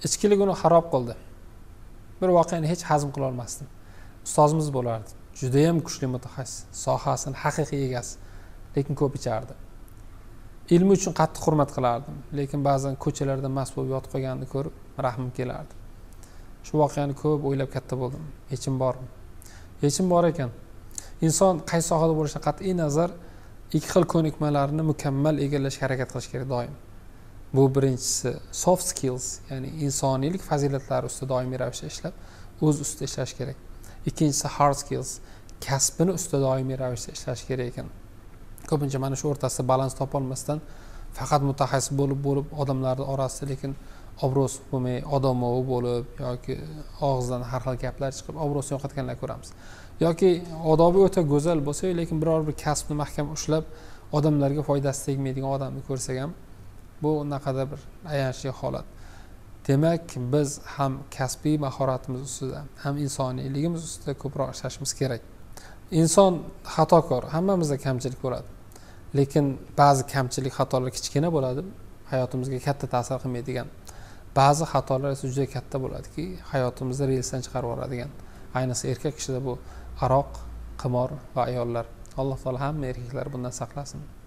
ichkilik uni xarob qildi. Bir voqeani hech hazm qila olmasdim. Ustozimiz bo'lardi. Juda ham kuchli mutaxassis, sohasining haqiqiy egasi, lekin ko'p ichardi. Ilmi uchun qattiq hurmat qilardim, lekin ba'zan ko'chalarda mast bo'lib yotib qolganini ko'rib rahmim kelardi. Shu voqeani ko'p o'ylab katta bo'ldim. Yechim bormi? Yechim bor ekan. Inson qaysi sohada bo'lishidan qat'iy nazar ikki xil ko'nikmalarni mukammal egallashga harakat qilish kerak doim. Bu birinchisi soft skills, ya'ni insoniylik fazilatlari ustida doimiy ravishda ishlab, o'z ustida ishlash kerak. Ikkinchisi hard skills, kasbini ustida doimiy ravishda ishlash kerak ekan. Ko'pincha mana shu o'rtasida balans topa olmasdan faqat mutaxassis bo'lib odamlarning orasida lekin obro'si bo'lmay, odamovi bo'lib yoki og'zidan har xil gaplar chiqib obro'sini yo'qotganlar ko'ramiz. Yoki odobi o'ta go'zal bo'lsa, lekin biror bir kasbni mahkam ushlab, odamlarga foydasi tegmaydigan odamni ko'rsak ham bu naqadar bir ayanchli holat. Demak, biz ham kasbiy mahoratimiz ustida, ham insoniyligimiz ustida ko'proq ishlashimiz kerak. Inson xatokor, hammamizda kamchilik bo'ladi. Lekin ba'zi kamchilik, xatolar kichkina bo'ladi, hayotimizga katta ta'sir qilmaydigan. Ba'zi xatolar esa juda katta bo'ladiki, hayotimizni relsdan chiqarib yuboradigan. Ayniqsa erkak kishida bu aroq, qimor va ayollar. Alloh taolo hamma erkaklar bundan saqlasin.